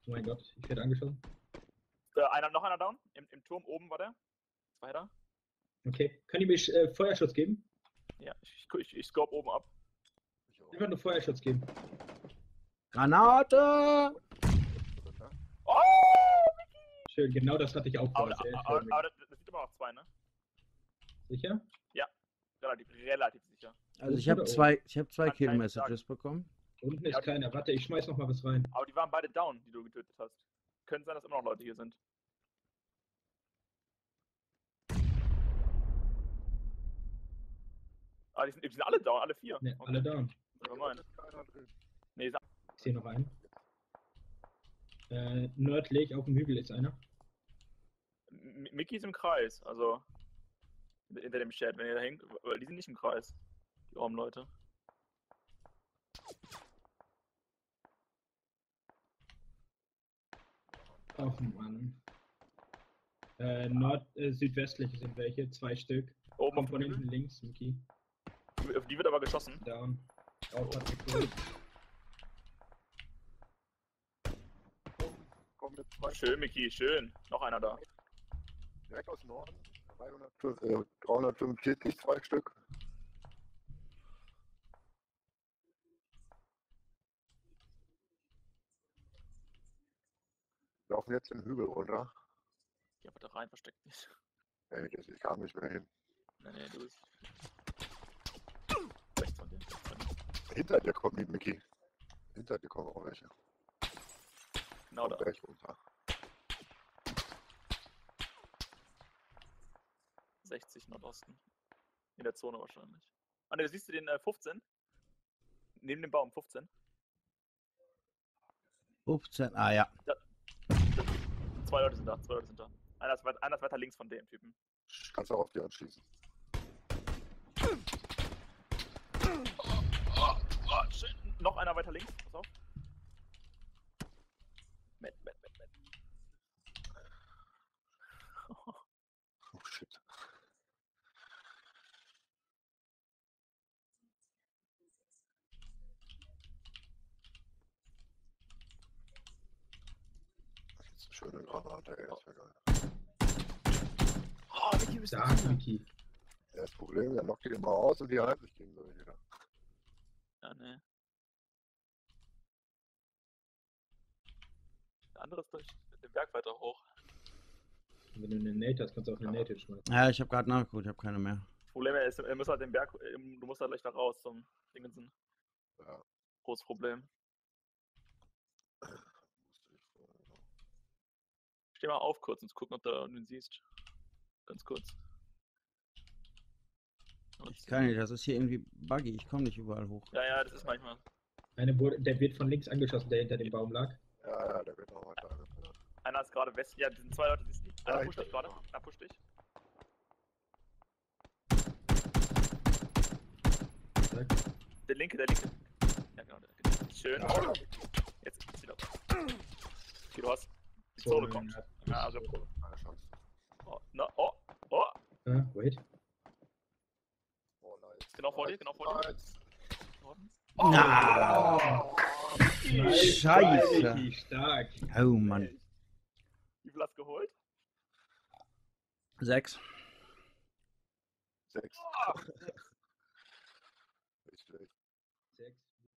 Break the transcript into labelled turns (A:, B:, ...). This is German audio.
A: Oh mein Gott, ich werde angeschossen.
B: Noch einer down. Im Turm oben war der. Zweiter.
A: Okay. Können die mir Feuerschutz geben?
B: Ja, ich scope oben ab.
A: Einfach nur Feuerschutz geben.
C: Granate!
B: Oh!
A: Schön, genau das hatte ich auch vor.
B: Aber
A: Sehr
B: das
A: schön.
B: sieht immer noch zwei, ne?
A: Sicher?
B: Relativ sicher.
C: Also ich
A: Oder
C: habe zwei
B: Kann
C: Kill-Messages bekommen.
A: Unten ist
B: Ja,
A: keiner. Warte, ich schmeiß noch mal was rein.
B: Aber die waren beide down, die du getötet hast. Könnte sein, dass immer noch Leute hier sind. Aber die sind alle down, alle vier.
A: Ne,
B: Okay.
A: alle down.
B: Nevermind. Nee,
A: Ich sehe noch einen. Nördlich auf dem Hügel ist einer.
B: Mickey ist im Kreis, also hinter dem Chat, wenn ihr da hängt, weil die sind nicht im Kreis, die armen Leute.
A: Ach Mann. Südwestlich sind welche, 2 Stück.
B: Oben
A: Kommt
B: auf
A: von
B: dem Hügel.
A: hinten links, Miki.
B: Auf die wird aber geschossen.
A: Down. Auf hat gekillt.
D: Kommen jetzt zwei
B: Schön, Mickey, schön. Noch einer da.
D: direkt aus Norden. 345, 2 Stück. Laufen jetzt den Hügel runter.
B: Geh einfach da rein, versteckt dich.
D: Ey, ich kam nicht mehr hin.
B: Nee, du bist. Rechts von dir, rechts von dir.
D: Hinter dir kommt die Mickey. Hinter dir kommen auch welche.
B: Genau da.
D: Berg runter.
B: 60 Nordosten. In der Zone wahrscheinlich. Ah ne, siehst du den 15? Neben dem Baum, 15.
C: 15, ah ja.
B: Zwei Leute sind da. Einer ist weiter links von dem Typen.
D: Kannst auch auf die anschließen.
B: Shit. Noch einer weiter links, pass auf. Met.
D: Oh shit. Jetzt eine schöne Granate, ey, das wäre geil.
B: Oh, Mickey, bist du
A: Stark,
B: sicher?
A: Miki.
D: Ja, das Problem, der knockt die immer aus und die halten sich gegenseitig wieder.
B: Ja, ne. Der andere ist durch den Berg weiter hoch.
A: Wenn du eine Nate hast, kannst du auch eine Nate schmeißen.
C: Ja, ich habe gerade nachgeguckt, ich habe keine mehr.
B: Das Problem ist, du musst halt den Berg, du musst halt gleich da raus zum Dingensen.
D: Ja.
B: Großes Problem. Steh mal auf kurz und gucken, ob du den siehst. Ganz kurz.
C: Ich kann nicht, das ist hier irgendwie buggy, ich komme nicht überall hoch.
B: Ja, das ist manchmal.
A: Der wird von links angeschossen, der hinter dem Baum lag.
D: Ja, der wird noch weiter angefeuert.
B: Einer ist gerade west. Ja, das sind zwei Leute, siehst du? Einer
D: Ja,
B: pusht dich
D: ich-
B: gerade. Einer pusht dich.
A: Zack.
B: Der linke. Ja, genau, der linke. Schön.
D: Ja.
B: Jetzt wieder. Okay, du hast. Die Zone kommt. Ja, also.
D: Keine Chance.
B: Oh, oh.
A: Wait.
D: Oh, nice.
B: Genau vor dir.
D: Nice.
B: Oh,
C: Ah,
A: Nice,
C: Scheiße.
A: Miki, stark.
C: Oh Mann.
B: Wie viel hast du geholt?
C: 6.
D: 6.
B: Oh,